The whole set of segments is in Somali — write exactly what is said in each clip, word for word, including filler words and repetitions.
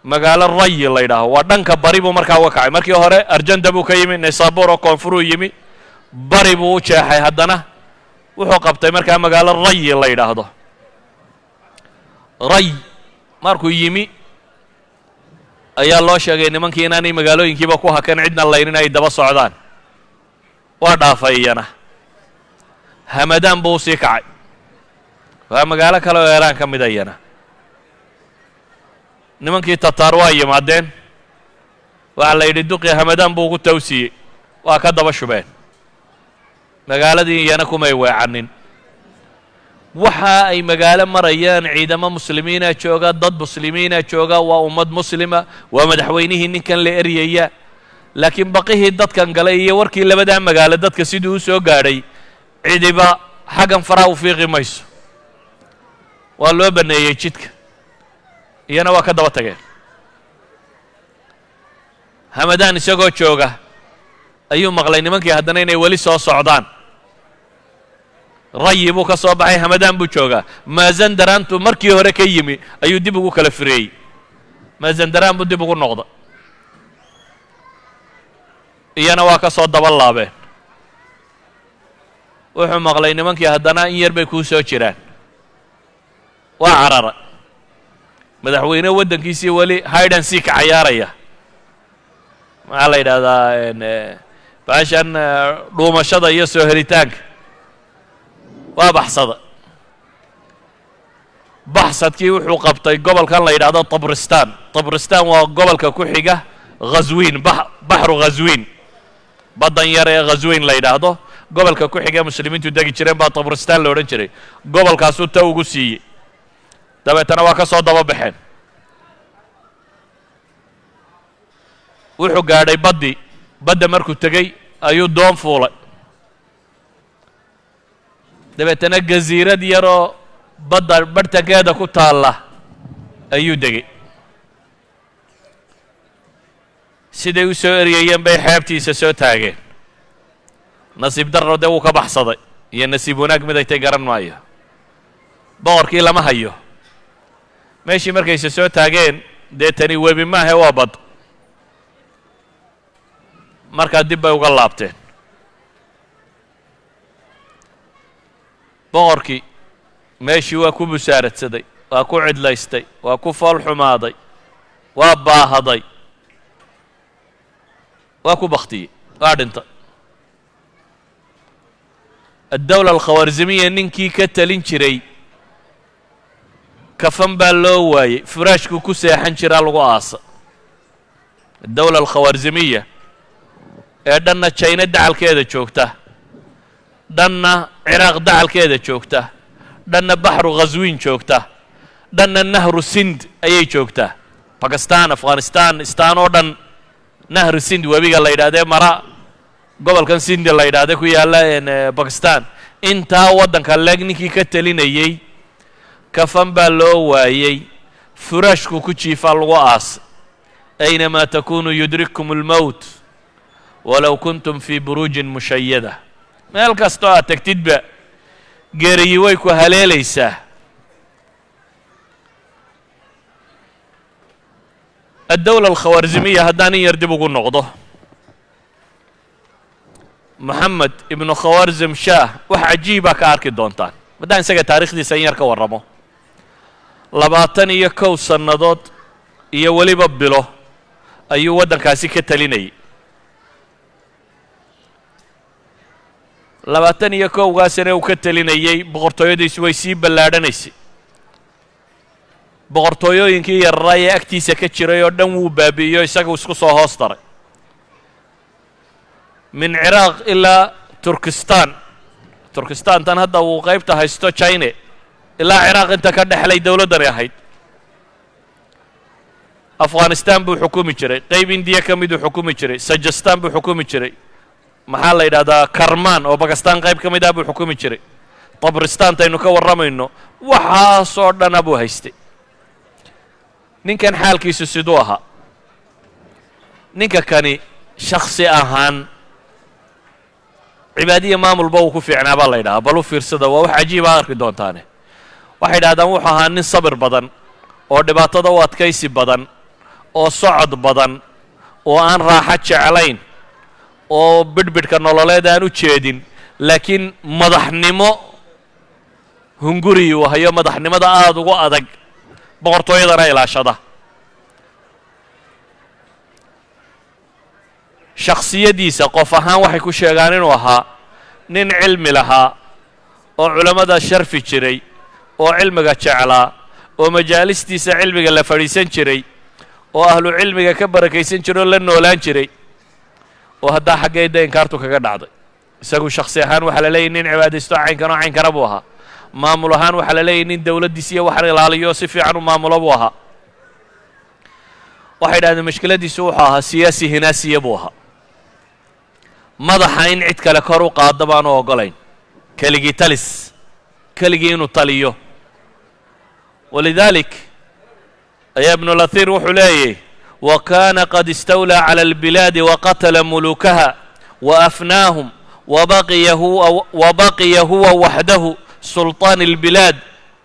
magaalo Ray la yidhaaho waa dhanka bari buu markaa uga kacay markii hore Arjanda buu ka yimi Naysabur oo koonfuruu yimi bari buu u jeexay haddana wuxuu qabtay markaa magaalo Ray la yidhaahdo Ray markuu yimi ayaa loo sheegay nimankii inaanay magaalooyinkiiba ku hakan cidna laynin ay daba socdaan waa dhaafay iyana Hamadan buu sii kacay waa magaalo kale oo Iiraan ka mid ah iyana nimankii Tatar waa yimaadeen waxa la yidhi duqi Hamadan buu ku tawsiyey waa ka daba shubeen magaaladii iyana kumay weecanin waxa ay magaalo marayaan ciidamo muslimiina jooga dad muslimiina jooga waa ummad muslima waa madaxweynihii ninkan la eriyaya laakiin baqihii dadkan galay iyo warkii labada magaalo dadka sidii u soo gaadhay ciidiba xagan faraa u fiiqi mayso waa loo baneeyay jidka iyana waa ka daba tageen Hamadan isagoo jooga ayuu maqlay nimankii haddana inay wali soo socdaan Ray buu ka soo baxay Hamadan buu joogaa Mazandarantu markii hore ka yimi ayuu dib ugu kala fireeyay Mazandaran buu dib ugu noqda iyana waa ka soo daba laabeen wuxuu maqlay nimankii haddana in yar bay ku soo jiraan waa carara madaxweyne waddankiisii wali hide and seek cayaaraya maxaa la yidhaahdaa baashan dhuumashada iyo soo helitaanka waa baxsada baxsadkii wuxuu qabtay gobolkan la yidhaahdo Tabristan Tabristan waa gobolka ku xiga Ghazwin baxru Ghazwin badan yar ee Ghazwin la yidhaahdo gobolka ku xiga muslimiintu degi jireen baa Tabristan la odhan jiray gobolkaasuu ta ugu siiyey dabeetana waa ka soo daba baxeen wuxuu gaadhay baddi badda markuu tegey ayuu doon fuulay dabeetana gaziirad yaroo badda bartankeeda ku taalla ayuu degay siday u soo eriyayeen bay xeebtiisa soo taageen nasiib darro dee wuu ka baxsaday iyo nasiib wanaag mid ay tay garan maayo boqorkii lama hayo meeshii markayse soo taageen dee tani webi maahe waa bad markaa dib bay uga laabteen boqorkii meeshii waa ku busaaradsaday waa ku cidlaystay waa ku fool xumaaday waa baahaday waa ku baktiyey waa dhintay الدولة الخوارزمية ninkii ka talin jiray kafan baa loo waayey furaashku ku seexan jiraa lagu aasa الدولة الخوارزمية ee dhanna China dacalkeeda joogta dhanna Ciraaq dacalkeeda joogta dhanna baxru Ghazwin joogta dhanna nahru Sind ayay joogtaa Pakistan Afghanistan istaan oo dhan nahru Sind webiga la yidhahdee mara gobolkan Sind la yidhahdee ku yaalla Pakistan intaa waddanka leeg ninkii ka talinayay kafan baa loo waayey furaashku ku jiifaa lagu aas aynamaa takunu yudrikkum almowt walow kuntum fii buruujin mushayada meel kastoo aad tagtidba geeriyi way ku haleelaysaa الدولة الخوارزمية haddaan in yar dib ugu noqdo محمد ibnu khawaarzim shaah wax cajiiba ka arki doontaan maddaan isaga taariikhdiisa in yar ka warramo labaatan iyo kow sannadood iyo weliba bilo ayuu waddankaasi ka talinayay labaatan iyo kowgaasina uu ka talinayay boqortooyadiisu way sii ballaadhanaysay boqortooyooyinkii yararaa ee agtiisa ka jiray oo dhan wuu baabi'iyo isagu isku soo hoos daray min ciraaq ilaa turkistan turkistantan hadda uu qaybta haysto China ilaa ciraaq inta ka dhexlay dowladdani ahayd Afghanistan buu xukumi jiray qayb Indiya ka mid uu xukumi jiray Sajistan buu xukumi jiray maxaa la yidhahdaa Karman oo Pakistan qayb ka mid ah buu xukumi jiray Tabristan taynu ka warramayno waxaasoo dhana buu haystay ninkan xaalkiisu siduu ahaa ninka kani shakhsi ahaan cibaadiya maamulba uu ku fiicnaa baa la yidhahaa bal u fiirsada waa wax cajiiba arki doontaane waxay yidhahdaan wuxuu ahaa nin sabir badan oo dhibaatada u adkaysi badan oo socod badan oo aan raaxo jeclayn oo bidhbidhka nololeed aan u jeedin laakiin madaxnimo hunguri uu hayo madaxnimada aada ugu adag boqortooyadana ilaashada shakhsiyadiisa qof ahaan waxay ku sheegaan inuu ahaa nin cilmi lahaa oo culammada sharfi jiray oo cilmiga jeclaa oo majaalistiisa cilmiga la fadhiisan jiray oo ahlu cilmiga ka barakaysan jiray oo la noolaan jiray oo haddaa xaggeeda inkaartu kaga dhacday isagu shakhsi ahaan waxaa la leeyahy nin cibaadaysto caynkan oo caynkana buu ahaa maamul ahaan waxaa la leeyahy nin dawladdiis iyo waxan ilaaliyo si fiican u maamulo buu ahaa waxay idhahdeen mashkiladiisu wuxuu ahaa siyaasi hinaasiya buu ahaa madaxa in cid kale kor u qaado baanu ogolayn keligii talis keligii inuu taliyo walidalik ayaa ibnu lahiir wuxuu leeyahy wa kaana qad istawlaa cala albilaadi waqatala mulukaha waafnaahum wabaqiya huwa wabaqiya huwa waxdahu sulطaan اlbilaad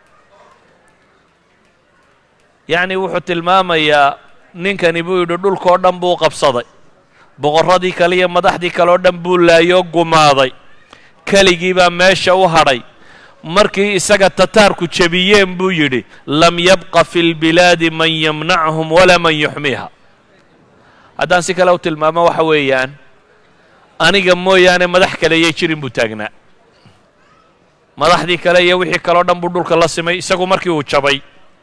yacni wuxuu tilmaamayaa ninkani buu yidhi dhulkao dhan buu qabsaday boqorradii kale iyo madaxdii kale oo dhan buu laayoo gumaaday keligii baa meesha u hadhay markii isaga tataarku jebiyeen buu yidhi lam yabqa fi اlbilaadi man yamnachum walaa man yuxmiiha haddaan si kale u tilmaamo waxa weeyaan aniga mooyaane madax kale yay jirin buu taagnaa madaxdii kale iyo wixii kaleo dhan buu dhulka la simay isagu markii uu jabay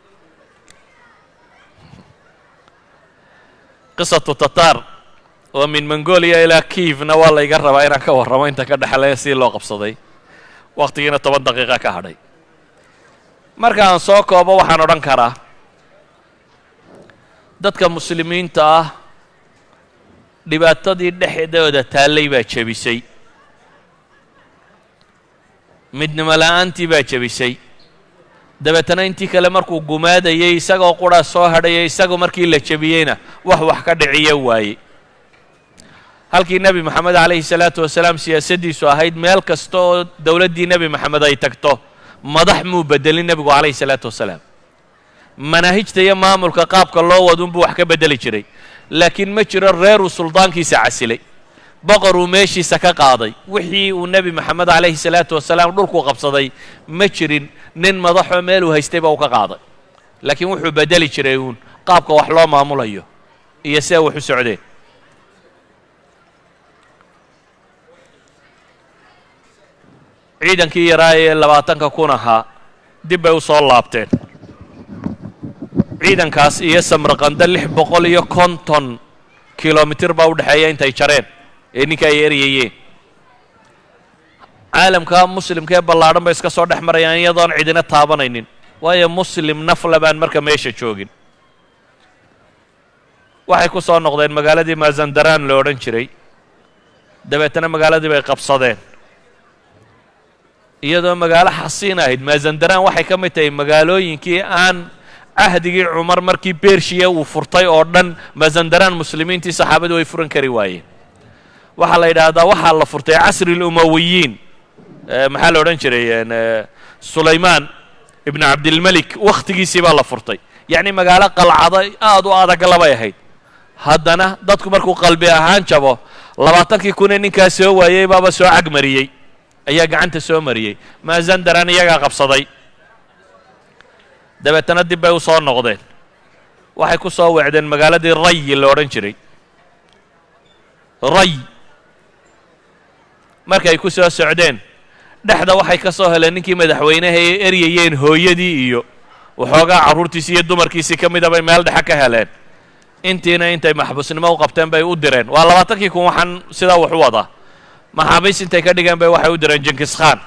qisatu tataar oo min mongolia ilaa kiivna waa la iga rabaa inaan ka warramo inta ka dhexlaya si loo qabsaday wakhtigiina toban daqiiqa ka hadhay marka aan soo koobo waxaan odhan karaa dadka muslimiinta ah dhibaatadii dhexdooda taallay baa jebisay midnimo la'aantii baa jebisay dabeetana intii kale markuu gumaadayay isagoo qura soo hadhayay isagu markii la jebiyeyna wax wax ka dhiciyo waaye halkii nebi moxamed calayhi salaatu wasalaam siyaasaddiisu ahayd meel kasta oo dowladdii nebi moxamed ay tagto madax muu bedelin nebigu calayhi salaatu wasalaam manaahijta iyo maamulka qaabka loo wadunbuu wax ka bedeli jiray laakiin ma jiro reeruu suldaankiisa casilay boqoruu meeshiisa ka qaaday wixii uu nebi moxamed calayhi salaatu wasalaam dhulku qabsaday ma jirin nin madaxoo meeluu haystayba uu ka qaaday laakiin wuxuu bedeli jiray uun qaabka wax loo maamulayo iyo see wax u socdeen ciidankii yaraa ee labaatanka kun ahaa dib bay u soo laabteen ciidankaas iyo samarqanda lix boqol iyo konton kilomitir baa u dhexeeya intay jareen ee ninka ay eryayeen caalamka muslimka ee ballaadhan bay iska soo dhex marayaan iyadoon cidina taabanaynin waayo muslim nafla baan marka meesha joogin waxay ku soo noqdeen magaaladii mazandaraan lo odhan jiray dabeetana magaaladii bay qabsadeen iyadoo magaalo xasiin ahayd mazandaraan waxay ka mid tahay magaalooyinkii aan cahdigii cumar markii bershiya uu furtay oo dhan mazandaraan muslimiintii saxaabadu way furan kari waayeen waxaa la yidhaahdaa waxaa la furtay casri اlumawiyiin maxaa la odhan jiray sulaymaan ibn cabdilmelik wakhtigiisii baa la furtay yacni magaalo qalcado aad u adag labay ahayd haddana dadku markuu qalbi ahaan jabo labaatankii kunee ninkaa soo waayey baaba soo cagmariyey ayaa gacanta soo mariyey mazandaraan iyagaa qabsaday dabeetana dib bay u soo noqdeen waxay ku soo wecdeen magaaladii rayi la odhan jiray ray markay ku soo socdeen dhexda waxay ka soo heleen ninkii madaxweynaha ay eryayeen hooyadii iyo waxoogaa carruurtiisii iyo dumarkiisii ka mida bay meel dhexe ka heleen intiina intay maxbuusnimo u qabteen bay u direen waa labaatankii kun waxaan sidaa wax u wadaa maxaabiis intay ka dhigeen bay waxay u direen jinkis khan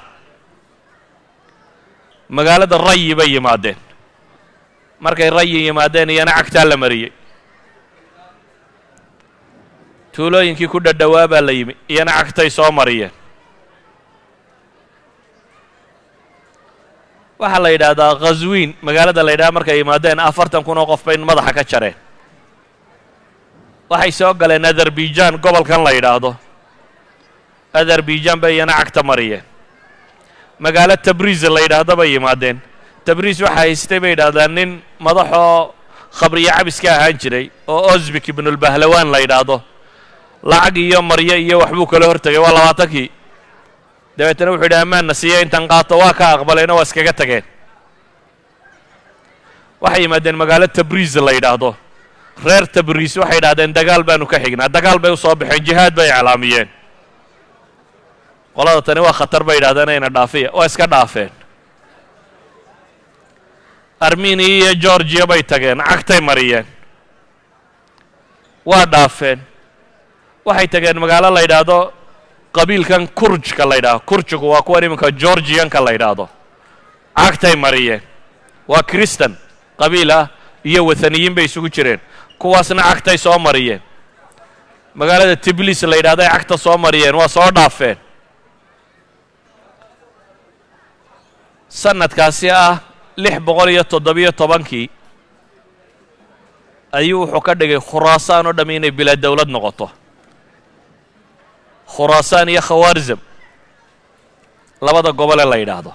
magaalada rayi bay yimaadeen markay rayi yimaadeen iyana cagtaa la mariyey tuulooyinkii ku dhadhowaa baa la yimi iyana cagtay soo mariyeen waxaa la yidhaahdaa khaswiin magaalada la yidhaha markay yimaadeen afartan kun oo qof bay madaxa ka jareen waxay soo galeen azerbaijan gobolkan la yidhaahdo azerbaijan bay iyana cagta mariyeen magaalo tabriiz la yidhaahdo bay yimaadeen tabriiz waxaa haystay bay yidhahdaan nin madaxoo khabriya cabis ka ahaan jiray oo Ozbek ibnulbahlawaan la yidhaahdo lacag iyo maryo iyo waxbuu kala hortagay waa labaatankii dabeetana wuxuu yidhi ammaanna siiya intan qaato waa ka aqbalayna waa iskaga tageen waxay yimaadeen magaalo tabriis la yidhaahdo reer tabriis waxay yidhahdeen dagaal baanu ka xignaa dagaal bay u soo baxeen jihaad bay iclaamiyeen qolada tani waa khatar bay yidhahdeen ina dhaafiya waa iska dhaafeen armenia iyo georgia bay tageen cagtay mariyeen waa dhaafeen waxay tageen magaalo la yidhaahdo qabiilkan kurjka la yidhaahdo kurjigu waa kuwan iminka georgianka la yidhaahdo cagtay mariyeen waa kristan qabiil ah iyo wathaniyiin bay isugu jireen kuwaasna cagtay soo mariyeen magaalada tiblis la yidhahdo ay cagta soo mariyeen waa soo dhaafeen sanadkaasi ah lix boqol iyo toddobiyo tobankii ayuu wuxuu ka dhigay khuraasaan oo dhammi inay bilaa dawlad noqoto khuraasaan iyo khawaarzam labada gobole la yidhaahdo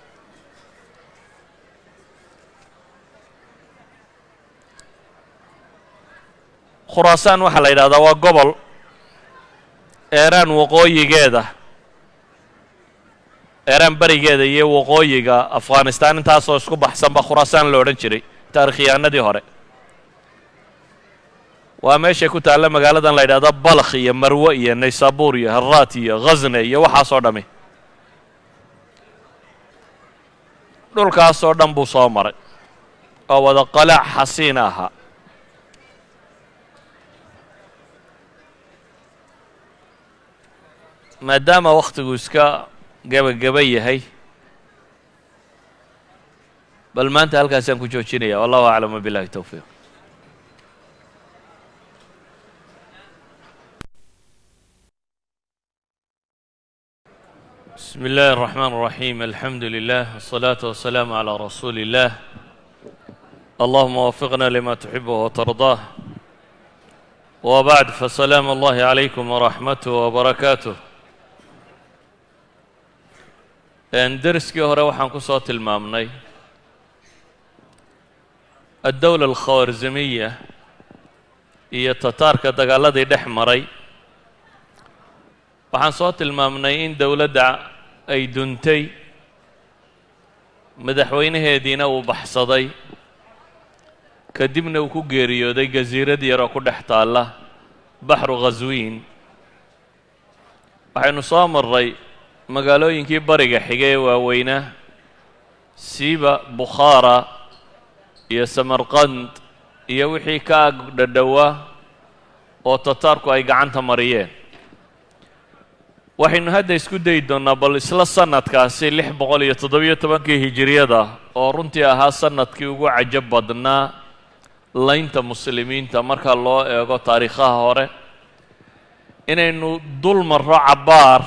khuraasaan waxaa la yidhahdaa waa gobol eeraan waqooyigeeda eeraan berigeeda iyo waqooyiga afghanistan intaasoo isku baxsanba khuraasaan la odhan jiray taarikhyahanadii hore waa meeshay ku taalla magaaladan la yidhahdo balkh iyo marwo iyo naysabur iyo harraat iyo ghazne iyo waxaasoo dhammi dhulkaasoo dhan buu soo maray oo wada qalaac xasiin ahaa maadaama wakhtigu iska gebagaba yahay bal maanta halkaasaan ku joojinaya wallahu aclam wabillahi tawfiiq بسم الله الرحمن الرحيم الحمد لله والصلاة والسلام على رسول الله اللهم وفقنا لما تحبه وترضاه وبعد فسلام الله عليكم ورحمته وبركاته درسكي هore waxaan ku soo tilmaamnay الدولة الخوارزمية iyo tataarka dagaaladii dhex maray waxaan soo tilmaamnay in dawladda ay duntay madaxweynaheediina uu baxsaday kadibna uu ku geeriyooday jasiirad yar oo ku dhex taalla baxru ghaswiin waxaynu soo marray magaalooyinkii bariga xigay ee waaweynaa siiba bukhaara iyo samarqand iyo wixii ka ag dhadhowaa oo tataarku ay gacanta mariyeen waxaynu hadda isku dayi doonnaa bal isla sanadkaasi lix boqol iyo toddobiyo tobankii hijiriyada oo runtii ahaa sanadkii ugu cajab badnaa laynta muslimiinta marka loo eego taariikhaha hore inaynu dul marro cabbaar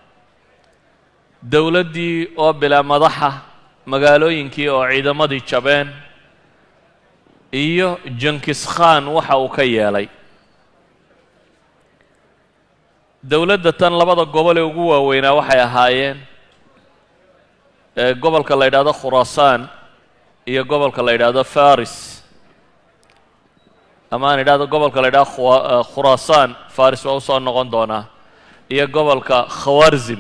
dawladdii oo bilaa madaxa magaalooyinkii oo ciidamadii jabeen iyo jenkis khan waxa uu ka yeelay dawladda tan labada gobol ee ugu waaweynaa waxay ahaayeen gobolka la yidhaahdo khuraasaan iyo gobolka la yidhaahdo faris ama aan idhahdo gobolka la yidhahdo khuraasaan faris waa usoo noqon doonaa iyo gobolka khawaarzim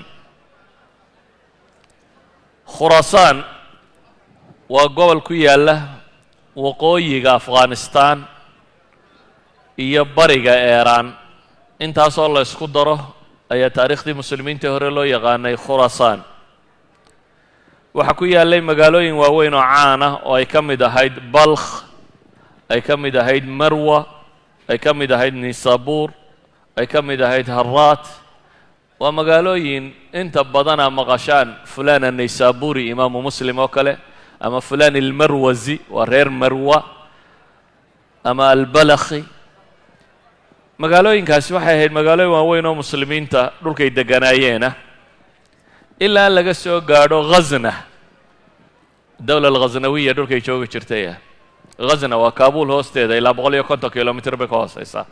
khuraasaan waa gobol ku yaalla waqooyiga afghanistan iyo bariga eeraan intaasoo la isku daro ayaa taariikhdii muslimiinta hore loo yaqaanay khuraasaan waxaa ku yaallay magaalooyin waaweyn oo caan ah oo ay ka mid ahayd balkh ay ka mid ahayd marwa ay ka mid ahayd nisabuur ay ka mid ahayd harraat waa magaalooyin inta badana maqashaan fulaan annaysaburi imaamu muslim oo kale ama fulaan almarwazi waa reer marwa ama albalakhi magaalooyinkaasi waxay ahayd magaalooyin waaweyn oo muslimiinta dhulkay deganaayeena ilaa laga soo gaadho ghazna dawla alghaznawiya dhulkay joogi jirtay ghazna waa kaabul hoosteeda ilaa boqol iyo konton kilomitr bay ka hooseysaa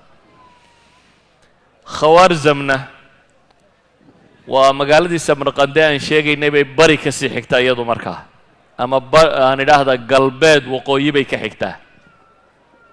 khawaarzamna waa magaaladii samarqande aan sheegaynay bay bari ka sii xigtaa iyadu markaa ama aan idhaahda galbeed waqooyi bay ka xigtaa